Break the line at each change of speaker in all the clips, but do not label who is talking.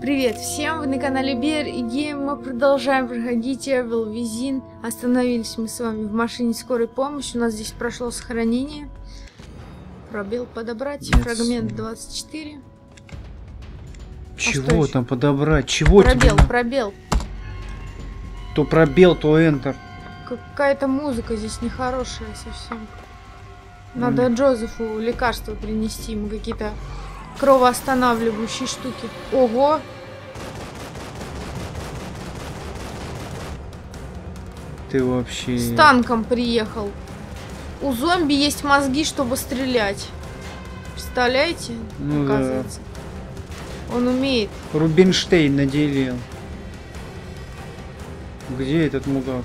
Привет всем, вы на канале Bear и Game. Мы продолжаем проходить Evil Within. Остановились мы с вами в машине скорой помощи. У нас здесь прошло сохранение. Пробел подобрать. Фрагмент 24.
Чего там подобрать? Чего
пробел,
тебе?
Пробел.
То пробел, то Enter.
Какая-то музыка здесь нехорошая совсем. Надо Джозефу лекарства принести. Ему какие-то кровоостанавливающие штуки. Ого!
Ты вообще...
С танком приехал. У зомби есть мозги, чтобы стрелять. Представляете?
Ну
оказывается. Да. Он умеет.
Рубинштейн наделил. Где этот мудак?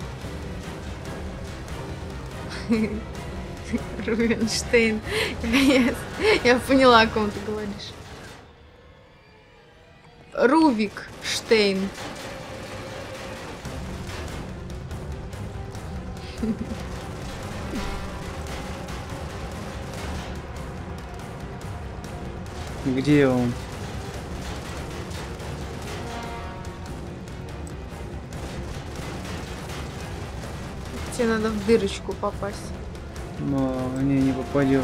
Рубинштейн. Я поняла, о ком ты говоришь. Рувик Штейн.
Где он?
Тебе надо в дырочку попасть.
Но не попадешь.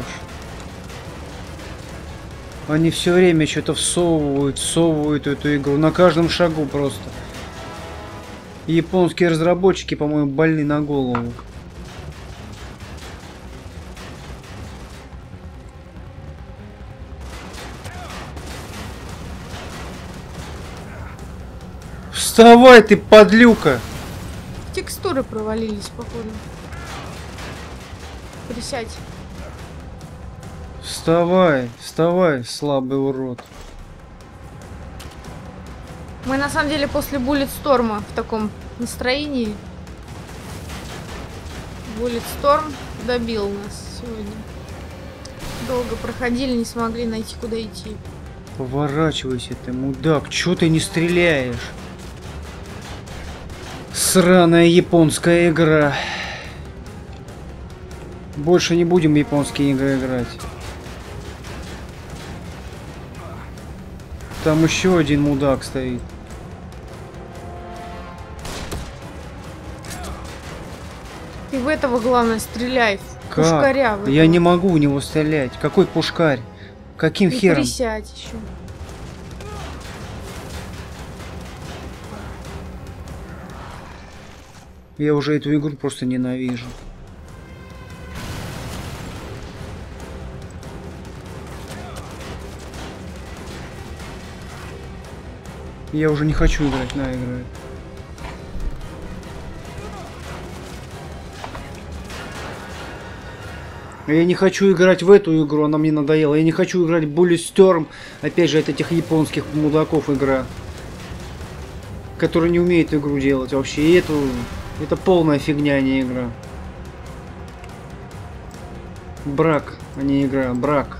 Они все время что-то всовывают эту игру на каждом шагу просто. И японские разработчики, по-моему, больны на голову. Вставай, ты подлюка!
Текстуры провалились, походу. Присядь.
Вставай, вставай, слабый урод.
Мы на самом деле после Bulletstorm в таком настроении. Bulletstorm добил нас сегодня. Долго проходили, не смогли найти, куда идти.
Поворачивайся ты, мудак, чё ты не стреляешь? Сраная японская игра. Больше не будем в японские игры играть. Там еще один мудак стоит.
Ты в этого, главное, стреляй. В пушкаря. В
Я не могу в него стрелять. Какой пушкарь? Каким хером?
Присядь еще.
Я уже эту игру просто ненавижу. Я уже не хочу играть на игры. Я не хочу играть в эту игру, она мне надоела. Я не хочу играть в Bulletstorm. Опять же, от этих японских мудаков игра. Которые не умеют игру делать вообще. И это полная фигня, а не игра. Брак, а не игра. Брак.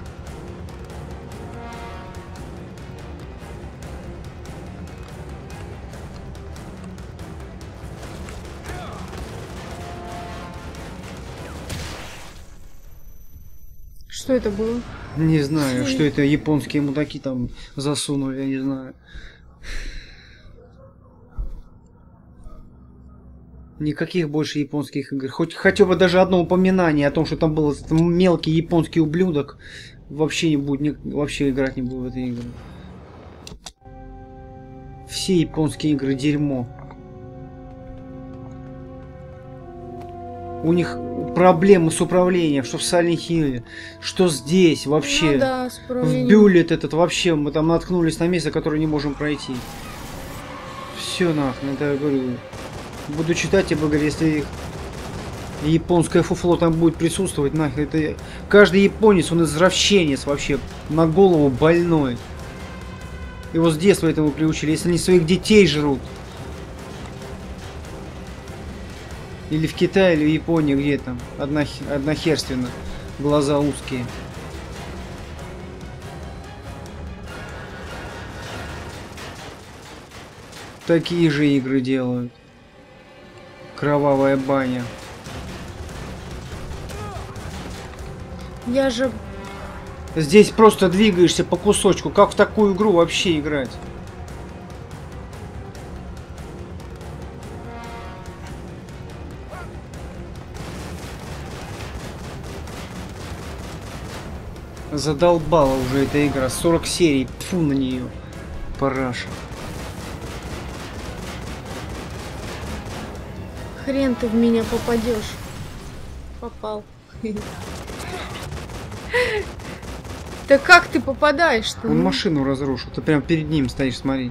Что это было?
Не знаю, что это японские мудаки там засунули, я не знаю. Никаких больше японских игр. Хоть хотя бы даже одно упоминание о том, что там был этот мелкий японский ублюдок, вообще не будет, вообще играть не буду в эти игры. Все японские игры дерьмо. У них проблемы с управлением, что в Silent Hill, что здесь вообще.
Ну да, с
в Бюллет этот вообще мы там наткнулись на место, которое не можем пройти. Все нахрен, это я говорю. Буду читать об игре, если японское фуфло там будет присутствовать, нахер. Это каждый японец, он извращенец вообще, на голову больной. Его с детства этому приучили, если они своих детей жрут. Или в Китае, или в Японии, где там, однохерственно, глаза узкие. Такие же игры делают. Кровавая баня.
Я же
Здесь просто двигаешься по кусочку. Как в такую игру вообще играть? Задолбала уже эта игра. 40 серий. Тьфу на нее. Параша.
Хрен ты в меня попадешь. Попал. Да как ты попадаешь-то?
Он машину разрушил. Ты прям перед ним стоишь, смотри.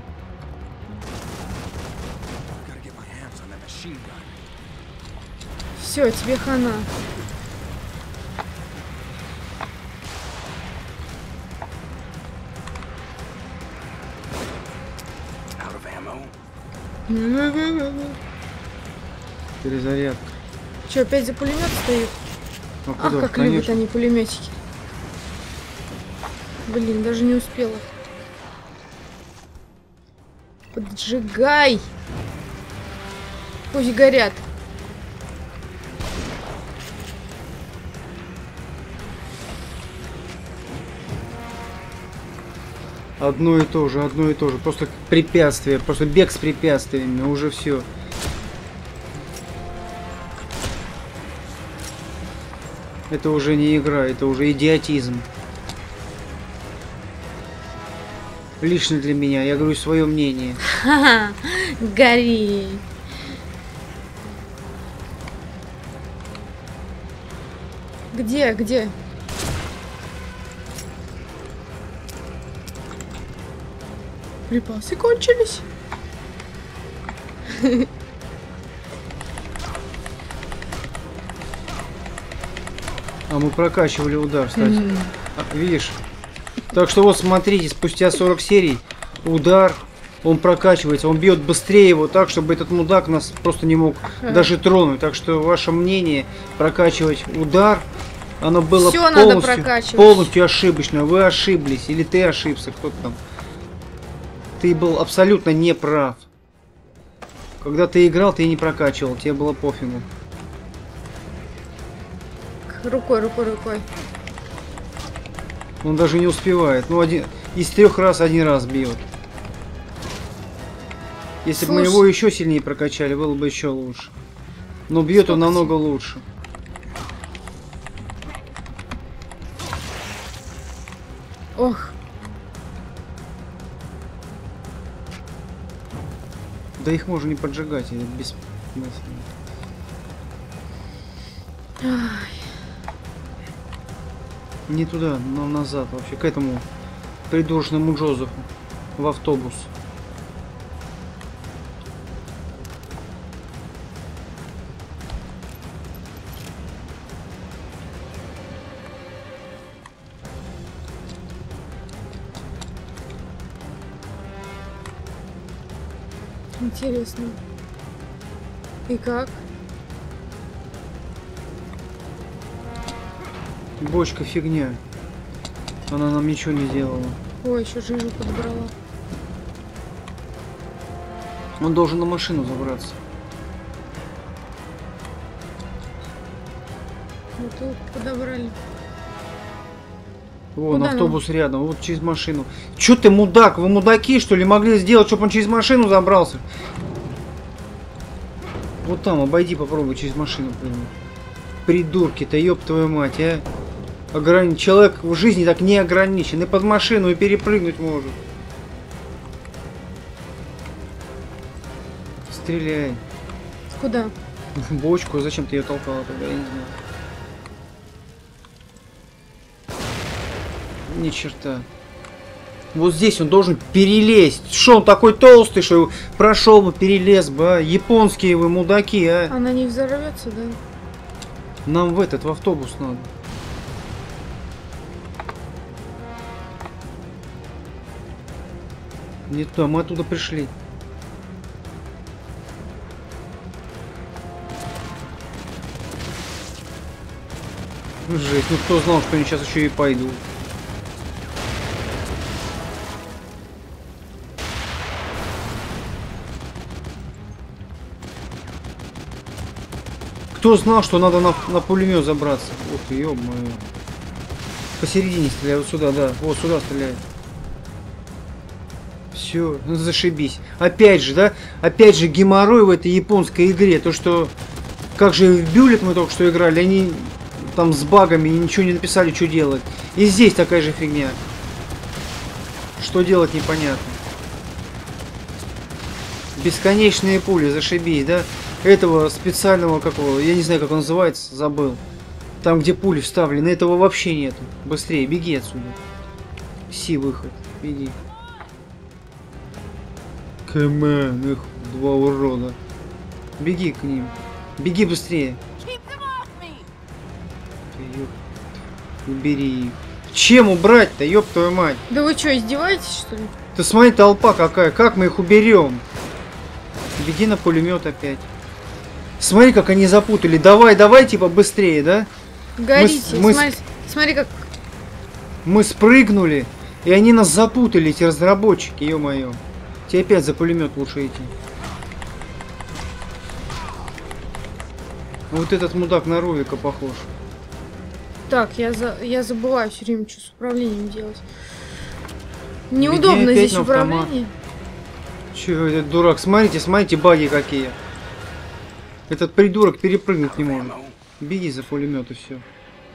Все, тебе хана.
Перезарядка.
Че, опять за пулемет стоит?
А
Ах,
куда?
как любят они пулеметики. Блин, даже не успела. Поджигай! Пусть горят.
Одно и то же, одно и то же. Просто препятствие, просто бег с препятствиями, уже все. Это уже не игра, это уже идиотизм. Лично для меня, я говорю свое мнение.
Ха-ха, гори. Где, где? Припасы кончились.
А мы прокачивали удар, кстати. Видишь? Так что вот смотрите, спустя 40 серий удар, он прокачивается, он бьет быстрее его так, чтобы этот мудак нас просто не мог даже тронуть. Так что ваше мнение прокачивать удар, оно было полностью ошибочно. Вы ошиблись, или ты ошибся, кто-то там. Ты был абсолютно не прав. Когда ты играл, ты не прокачивал, тебе было пофигу.
Рукой, рукой, рукой.
Он даже не успевает. Ну, из 3 раз 1 раз бьет. Если бы мы его еще сильнее прокачали, было бы еще лучше. Но бьет он намного лучше.
Ох.
Да их можно не поджигать, это бессмысленно. Не туда, но назад вообще, к этому придурочному Джозефу в автобус.
Интересно. И как?
Бочка фигня. Она нам ничего не делала.
Ой, еще жижу подобрала.
Он должен на машину забраться.
Вот тут подобрали.
Вон
Куда
автобус рядом, вот через машину. Чё ты, мудак? Вы мудаки, что ли, могли сделать, чтобы он через машину забрался? Вот там, обойди, попробуй через машину. Придурки-то, ёб твою мать, а? Человек в жизни так не ограничен. И под машину и перепрыгнуть может. Стреляй.
Куда?
В бочку. Зачем ты ее толкала тогда? Я не знаю. Ни черта. Вот здесь он должен перелезть. Что он такой толстый, что прошел бы, перелез бы, а? Японские вы мудаки, а?
Она не взорвется, да?
Нам в автобус надо. Не туда, мы оттуда пришли. Жесть, ну кто знал, что они сейчас еще и пойдут. Кто знал, что надо на пулемет забраться? Ух ты, ё-моё. Посередине стреляй, вот сюда, да. Вот сюда стреляй. Все, ну зашибись. Опять же, да? Опять же геморрой в этой японской игре. То, что... Как же в Бюлет мы только что играли, они там с багами, и ничего не написали, что делать. И здесь такая же фигня. Что делать, непонятно. Бесконечные пули, зашибись, да? Этого специального, какого, я не знаю, как он называется, забыл. Там, где пули вставлены, этого вообще нету. Быстрее, беги отсюда. Си, выход, беги. Камон, их два урода. Беги к ним. Беги быстрее. Убери их. Чем убрать-то, ёб твою мать?
Да вы что, издеваетесь, что ли?
Ты смотри, толпа какая, как мы их уберем? Беги на пулемет опять. Смотри, как они запутали. Давай, давай, типа, быстрее, да?
Горите, смотри, как...
Мы спрыгнули, и они нас запутали, эти разработчики, ё-моё. Тебе опять за пулемет лучше идти. Вот этот мудак на Ровика похож.
Так, я забываю все время, что с управлением делать. Неудобно здесь управление.
Чё, этот дурак? Смотрите, смотрите, баги какие. Этот придурок перепрыгнуть не может. Беги за пулемет и все.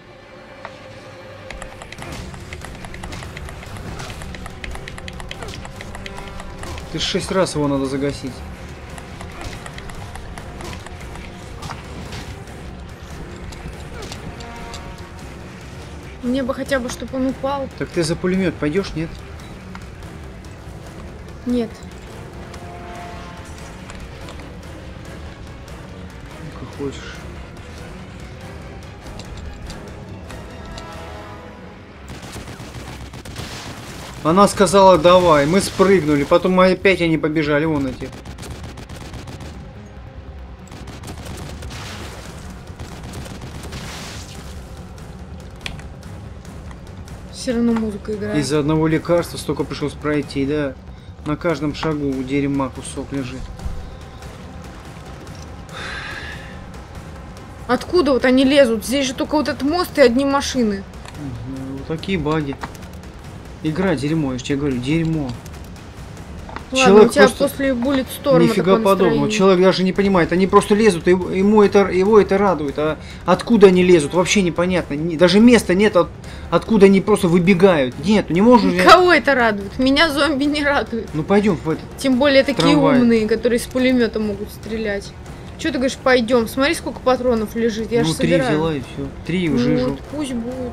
Ты 6 раз его надо загасить.
Мне бы хотя бы, чтобы он упал.
Так ты за пулемет пойдешь, нет?
Нет.
Ну, как хочешь. Она сказала давай, мы спрыгнули, потом опять они побежали, вон эти.
Все равно музыка играет.
Из-за одного лекарства столько пришлось пройти, да? На каждом шагу у дерьма кусок лежит.
Откуда вот они лезут? Здесь же только вот этот мост и одни машины.
Вот такие баги. Игра дерьмо, я же тебе говорю, дерьмо.
Ладно,
Человек
у тебя
просто
после Bullet Storm
нифига подобного. Человек даже не понимает, они просто лезут, и его это радует. А откуда они лезут, вообще непонятно. Даже места нет, откуда они просто выбегают. Нет, не можешь.
Кого это радует? Меня зомби не радует.
Ну пойдем в этот.
Тем более такие
трамвай.
умные, которые с пулемета могут стрелять. Че ты говоришь, пойдем? Смотри, сколько патронов лежит. Я же собираю.
3 взяла и все. 3 уже
Ну,
жжу.
вот, пусть будут.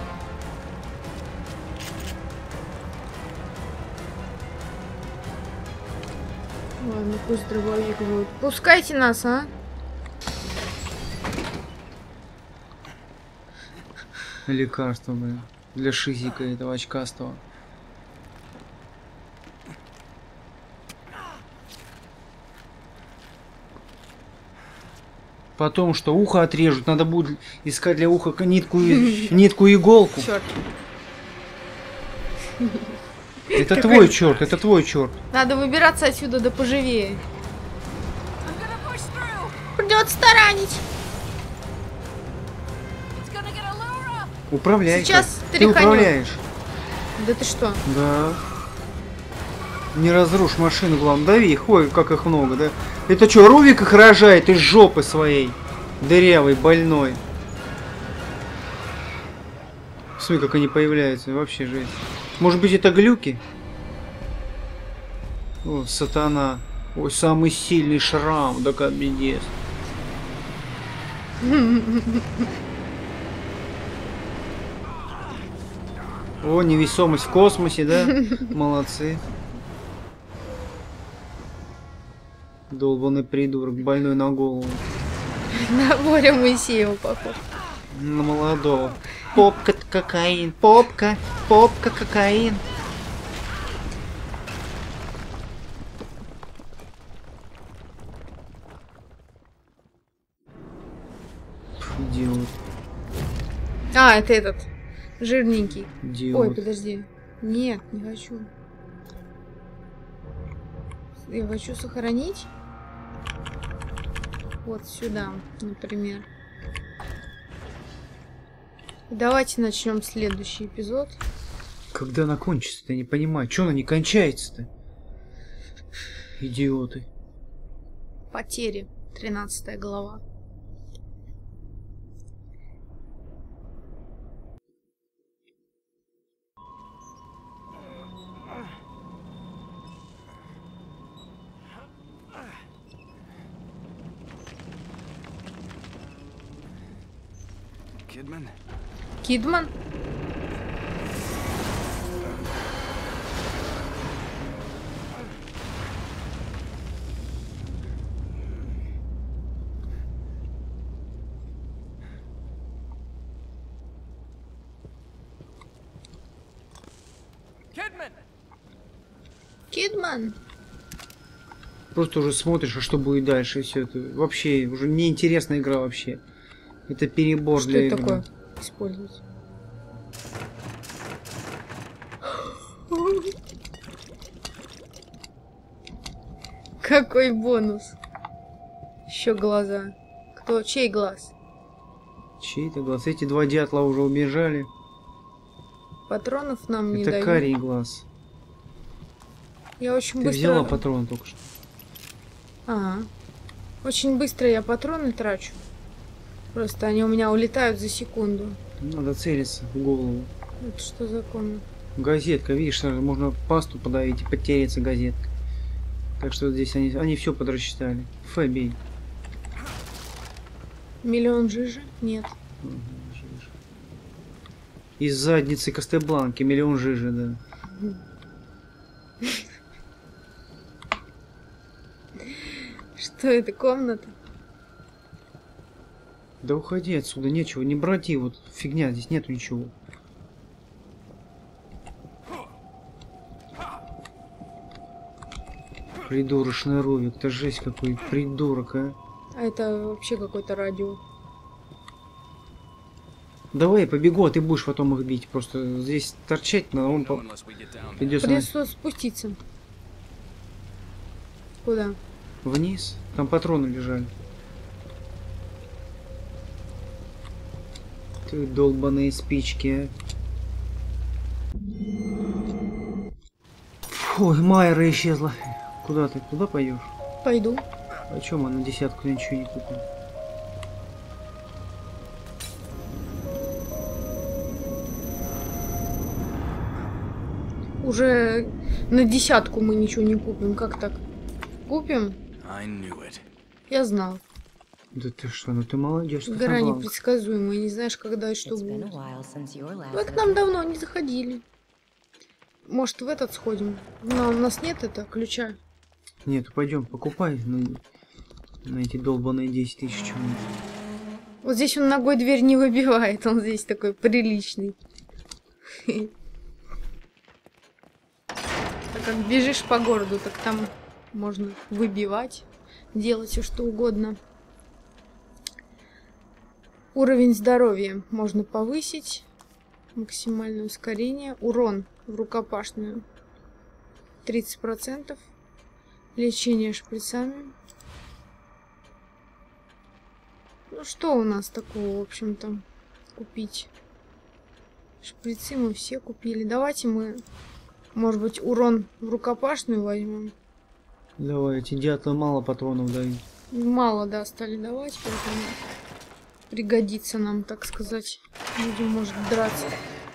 Ладно, пусть дробовик будет. Пускайте нас, а?
Лекарство, блин. Для шизика этого очкастого. Потом что, ухо отрежут, надо будет искать для уха нитку и иголку.
Черт.
Это твой черт, это твой черт.
Надо выбираться отсюда, да поживее. Придется таранить.
Управляй.
Сейчас
ты
тряханет.
управляешь.
Да ты что?
Да. Не разрушь машину, главное. Дави их, ой, как их много, да? Это что, Ровик их рожает из жопы своей? Дырявый, больной. Смотри, как они появляются, вообще жесть. Может быть, это глюки? О, сатана. Ой, самый сильный шрам, да как бедес. О, невесомость в космосе, да? Молодцы. Долбанный придурок, больной на голову.
На Боря Моисеева похож.
На молодого. Попка кокаин, попка, попка кокаин. Идиот.
А, это этот. Жирненький.
Идиот.
Ой, подожди. Нет, не хочу. Я хочу сохранить. Вот сюда, например. Давайте начнем следующий эпизод.
Когда она кончится-то, я не понимаю. Чё она не кончается-то? Идиоты.
Потери. 13 глава.
Kidman?
Кидман?
Kidman!
Кидман?
Просто уже смотришь, а что будет дальше, и все это. Вообще, уже неинтересная игра вообще. Это перебор
Что
для
это
игры.
такое использовать? Какой бонус? Еще глаза. Кто? Чей глаз?
Чей-то глаз. Эти два дятла уже убежали.
Патронов нам не
Это
дают.
карий глаз.
Я очень
Ты
быстро...
взяла патрон только что.
Ага. Очень быстро я патроны трачу. Просто они у меня улетают за секунду.
Надо целиться в голову.
Это что за комната?
Газетка, видишь, сразу можно пасту подавить и потеряться газеткой. Так что здесь они все подрасчитали. Бей.
Миллион жижи? Нет.
Ага, жижа. Из задницы Кастебланки миллион жижи, да.
Что это, комната?
Да уходи отсюда, нечего, не броди, вот фигня, здесь нету ничего. Придурочный Ровик, ты жесть какой придурок, а.
А это вообще какое-то радио.
Давай я побегу, а ты будешь потом их бить. Просто здесь торчать, но он придется
Придется спуститься. Куда?
вниз. Там патроны лежали. Ты долбаные спички, а. Ой, Майра исчезла. Куда ты? Туда пойдешь?
Пойду.
О чем мы на десятку ничего не купим?
Уже на десятку мы ничего не купим. Как так? Купим?
I knew it.
Я знал.
Да ты что, ну ты молодец.
Гора непредсказуемая. Не знаешь, когда и что будет. Вы к нам давно не заходили. Может, в этот сходим? Но у нас нет это ключа.
Нет, пойдем, покупай на эти долбаные 10 тысяч чего-нибудь.
Вот здесь он ногой дверь не выбивает. Он здесь такой приличный. Так как бежишь по городу, так там можно выбивать, делать все что угодно. Уровень здоровья можно повысить. Максимальное ускорение. Урон в рукопашную 30%. Лечение шприцами. Ну что у нас такого, в общем-то, купить? Шприцы мы все купили. Давайте мы, может быть, урон в рукопашную возьмем.
Давай, эти дятлы мало патронов дают.
Мало, да, стали давать, поэтому пригодится нам, так сказать. Будем, может, драться.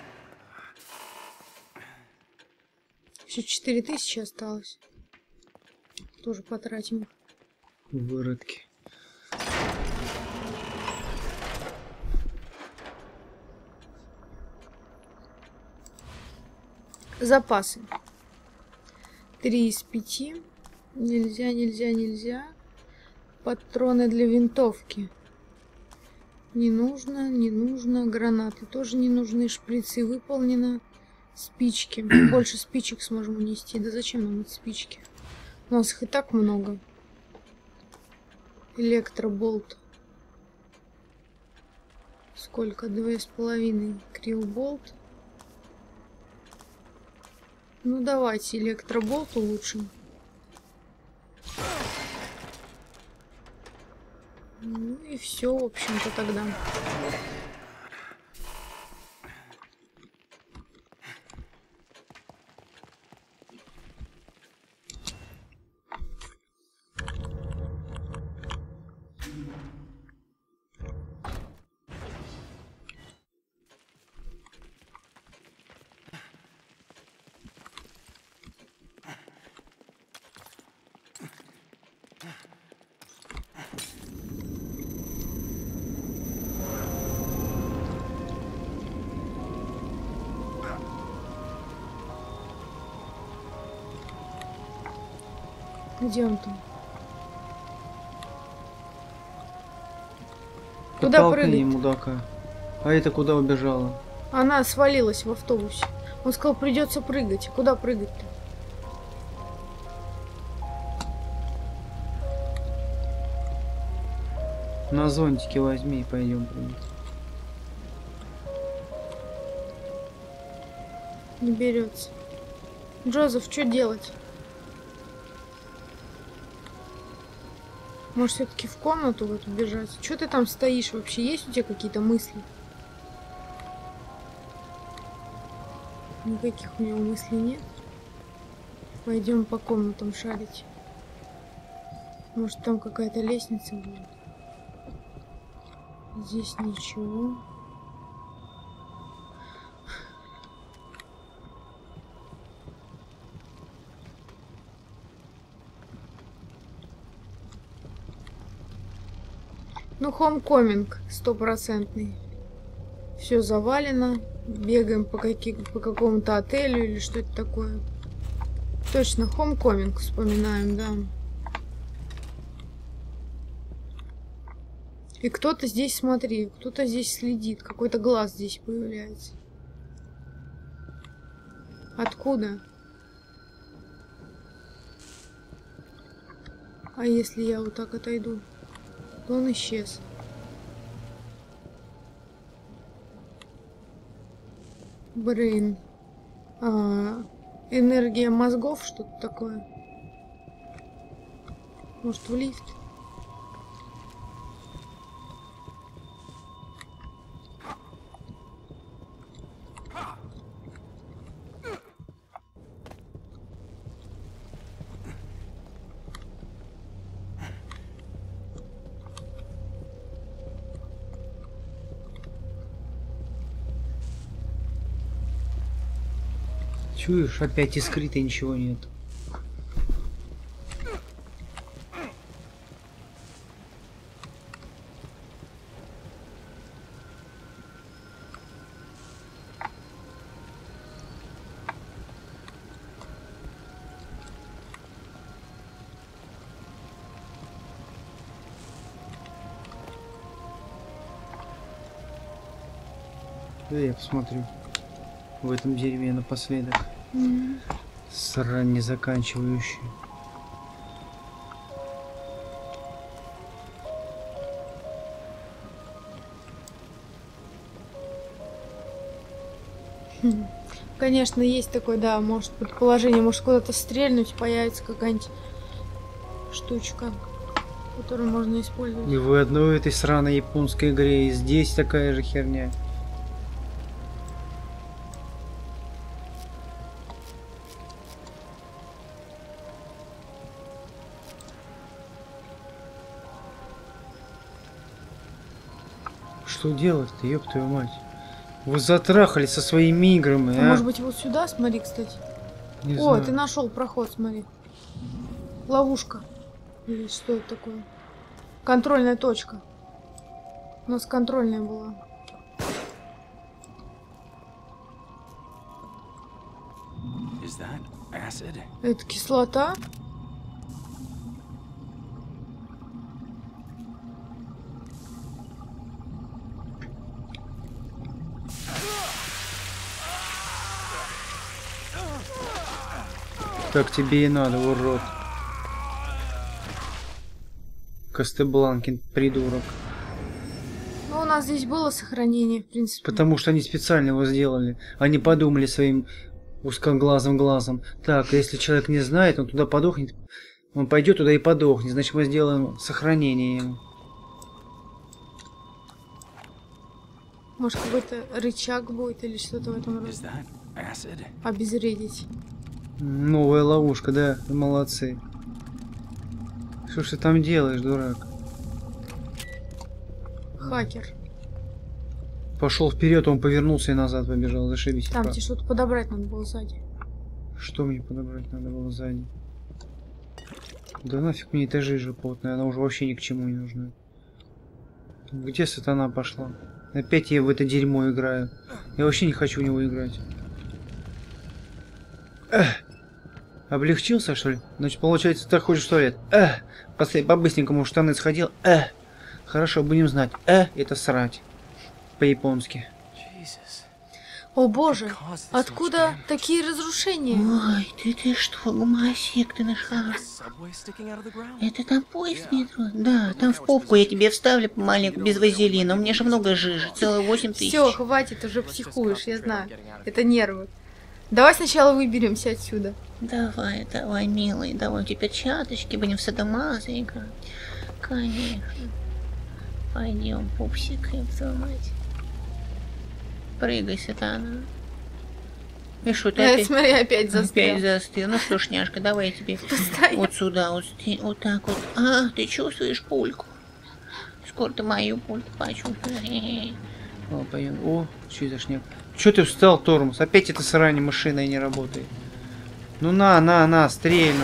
Еще 4000 осталось. Тоже потратим.
Выродки.
Запасы. 3 из 5. Нельзя, нельзя, нельзя. Патроны для винтовки. Не нужно, не нужно. Гранаты тоже не нужны. Шприцы выполнено. Спички. Больше спичек сможем унести. Да зачем нам эти спички? У нас их и так много. Электроболт. Сколько? 2,5. Крилболт. Ну давайте электроболт улучшим. Ну и все, в общем-то, тогда. Где он там? Куда
Подтолкни
прыгать?
мудака. А это куда убежала?
Она свалилась в автобусе. Он сказал, придется прыгать. Куда прыгать-то?
На зонтике возьми и пойдем прыгать.
Не берется. Джозеф, что делать? Может, все-таки в комнату в эту бежать? Что ты там стоишь вообще? Есть у тебя какие-то мысли? Никаких у него мыслей нет. Пойдем по комнатам шарить. Может, там какая-то лестница будет? Здесь ничего. Ну, хоумкоминг 100%. Все завалено. Бегаем по какому-то отелю или что это такое. Точно, хоумкоминг вспоминаем, да. И кто-то здесь, смотри, кто-то здесь следит. Какой-то глаз здесь появляется. Откуда? А если я вот так отойду? То он исчез. Брейн. Энергия мозгов, что-то такое. Может, в лифт?
Чуешь, опять искрит и ничего нет. Да я посмотрю в этом дерьме напоследок. Срань не заканчивающий.
Конечно, есть такое, да, может предположение, может куда-то стрельнуть, появится какая-нибудь штучка, которую можно использовать.
И в одной этой сраной японской игре, и здесь такая же херня. Что делать-то, ёб твою мать? Вы затрахались со своими играми, а?
Может быть, вот сюда, смотри, кстати.
Не
О,
знаю.
ты нашел проход, смотри. Ловушка. Или что это такое? Контрольная точка. У нас контрольная была. Это кислота?
Так тебе и надо, урод. Кастебланкин, придурок.
Ну, у нас здесь было сохранение, в принципе.
Потому что они специально его сделали. Они подумали своим узкоглазым глазом. Так, если человек не знает, он туда подохнет. Он пойдет туда и подохнет. Значит, мы сделаем сохранение ему.
Может, какой-то рычаг будет или что-то в этом роде. Обезвредить.
Новая ловушка, да, молодцы. Что ж ты там делаешь, дурак?
Хакер.
Пошел вперед, он повернулся и назад побежал, зашибись.
Там тебе что-то подобрать надо было сзади.
Что мне подобрать надо было сзади? Да нафиг мне эта жижа потная, она уже вообще ни к чему не нужна. Где сатана пошла? Опять я в это дерьмо играю. Я вообще не хочу в него играть. Облегчился, что ли? Значит, получается, ты хочешь в туалет. По-быстренькому в штаны сходил. Хорошо, будем знать. Это срать. По-японски.
О боже, откуда такие разрушения?
Ой, ты что, гомосек ты нашла? Это там поезд метро? Да, там в попку я тебе вставлю помаленьку, без вазелина. У меня же много жижи, целых 8000.
Все, хватит, уже психуешь, я знаю. Это нервы. Давай сначала выберемся отсюда.
Давай, милый, давай эти перчаточки, будем в садомазы играть. Конечно. Пойдем, пупсик, я твою мать. Прыгай, сатана. И что ты опять?
Смотри, опять застрял.
Опять застыл. Ну что ж, няшка, давай я тебе вот сюда, вот так вот. Ты чувствуешь пульку? Скоро ты мою пульку почувствуешь.
О, пойдем. О, что это снег? Че ты встал, тормоз? Опять эта срань машина не работает. Ну на, стрельну.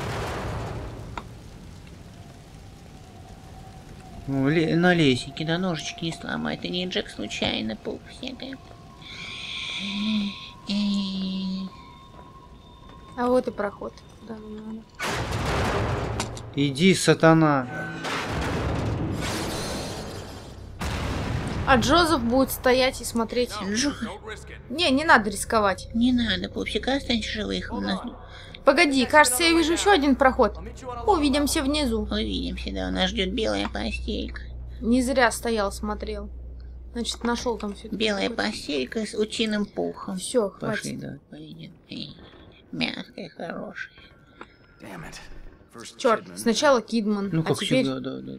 На лесенке, да ножички не сломай, это не Джек случайно, пупсик.
А вот и проход. Да, надо.
Иди, сатана.
А Джозеф будет стоять и смотреть. Не надо рисковать.
Не надо, пупсик, останься живых у нас.
Погоди, кажется, я вижу еще один проход. Увидимся внизу.
Увидимся, да, нас ждет белая постелька.
Не зря стоял, смотрел. Значит, нашел там все.
Белая постелька с утиным пухом.
Все,
Пошли,
хватит.
да, пойдем. Мягкая, хорошая.
Черт, сначала Кидман,
Ну,
а
как
теперь
всегда, да.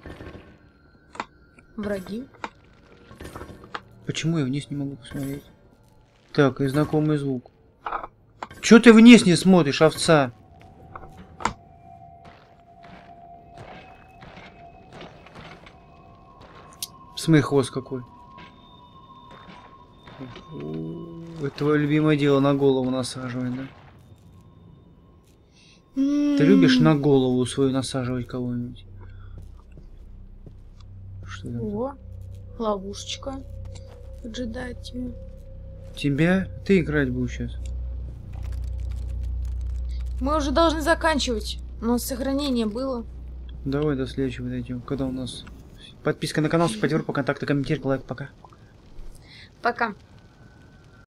враги.
Почему я вниз не могу посмотреть? Так, и знакомый звук. Чё ты вниз не смотришь, овца? Смей хвост какой. Это твое любимое дело, на голову насаживать, да? Ты любишь на голову свою насаживать кого-нибудь? Что это?
О, ловушечка поджидает тебя.
Тебя? Ты играть будешь сейчас.
Мы уже должны заканчивать. У нас сохранение было.
Давай до следующего дойдем. Когда у нас подписка на канал, симпатия, по контакту, комментарий, лайк, пока.
Пока.